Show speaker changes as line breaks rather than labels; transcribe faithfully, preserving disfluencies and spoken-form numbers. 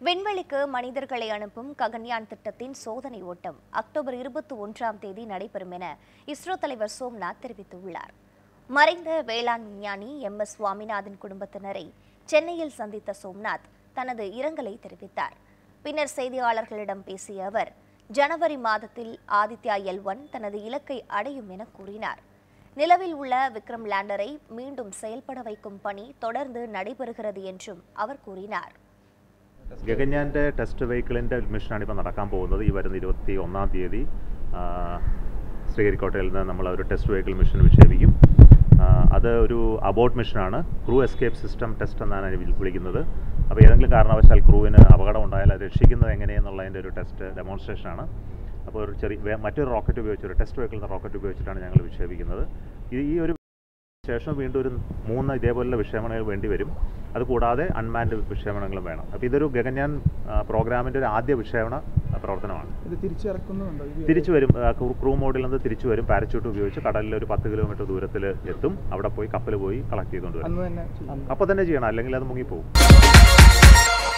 விண்வெளிக்கு மனிதர்களை அனுப்பும் ககன்யான் திட்டத்தின் சோதனை ஓட்டம் அக்டோபர் இருபத்தி ஒன்றாம் தேதி நடைபெறும் என இஸ்ரோ தலைவர் சோம்நாத் தெரிவித்துள்ளார். மறைந்த வேளாண் விஞ்ஞானி எம் எஸ் சுவாமிநாதன் குடும்பத்தினரை சென்னையில் சந்தித்த சோம்நாத் தனது இரங்கலை தெரிவித்தார். பின்னர் செய்தியாளர்களிடம் பேசிய அவர், ஜனவரி மாதத்தில் ஆதித்யா எல் ஒன் தனது இலக்கை அடையும் என கூறினார். நிலவில் உள்ள விக்ரம் லேண்டரை மீண்டும் செயல்பட வைக்கும் பணி தொடர்ந்து நடைபெறுகிறது என்றும் அவர் கூறினார்.
ഗഗൻയാൻ്റെ ടെസ്റ്റ് വെഹിക്കിളിൻ്റെ മിഷനാണ് ഇപ്പോൾ നടക്കാൻ പോകുന്നത്. ഈ വരുന്ന ഇരുപത്തി ഒന്നാം തീയതി ശ്രീഹരിക്കോട്ടയിൽ നിന്ന് നമ്മൾ ഒരു ടെസ്റ്റ് വെഹിക്കിൾ മിഷൻ വിക്ഷേപിക്കും. അത് ഒരു അബോർട്ട് മിഷനാണ്. ക്രൂ എസ്കേപ്പ് സിസ്റ്റം ടെസ്റ്റ് എന്നാണ് അതിനെ വിളിക്കുന്നത്. അപ്പോൾ ഏതെങ്കിലും കാരണവശാൽ ക്രൂവിന് അപകടം ഉണ്ടായാൽ അത് രക്ഷിക്കുന്നത് എങ്ങനെയെന്നുള്ളതിൻ്റെ ഒരു ടെസ്റ്റ് ഡെമോൺസ്ട്രേഷനാണ്. അപ്പോൾ ഒരു ചെറിയ മറ്റൊരു റോക്കറ്റ് ഉപയോഗിച്ച് ഒരു ടെസ്റ്റ് വെഹിക്കിൾ റോക്കറ്റ് ഉപയോഗിച്ചിട്ടാണ് ഞങ്ങൾ വിക്ഷേപിക്കുന്നത്. ഈ ഒരു ശേഷം വീണ്ടും ഒരു മൂന്ന് ഇതേപോലുള്ള വിക്ഷേപണങ്ങൾ വേണ്ടി വരും. അതുകൂടാതെ അൺമാൻഡ് വിക്ഷേപണങ്ങളും വേണം. അപ്പോൾ ഇതൊരു ഗഗൻയാൻ പ്രോഗ്രാമിൻ്റെ ഒരു ആദ്യ വിക്ഷേപണ പ്രവർത്തനമാണ്.
ഇത് തിരിച്ചിറക്കുന്നുണ്ടോ?
തിരിച്ചു വരും. ക്രൂ മോഡിൽ നിന്ന് തിരിച്ചു വരും. പാരച്യൂട്ട് ഉപയോഗിച്ച് കടലിൽ ഒരു പത്ത് കിലോമീറ്റർ ദൂരത്തിൽ എത്തും. അവിടെ പോയി കപ്പൽ പോയി കളക്ട് ചെയ്തുകൊണ്ട് വരും. അപ്പോൾ തന്നെ ചെയ്യണം, അല്ലെങ്കിൽ അത് മുങ്ങിപ്പോകും.